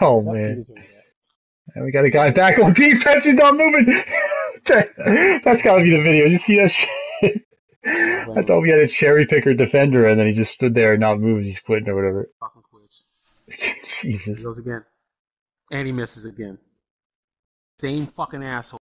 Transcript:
Oh What man. losing that? And we got a guy back on defense who's not moving. That's gotta be the video. You see that shit? I thought we had a cherry picker defender and then he just stood there and not moved. He's quitting or whatever. Fucking quits. He Jesus. goes again. And he misses again. Same fucking asshole.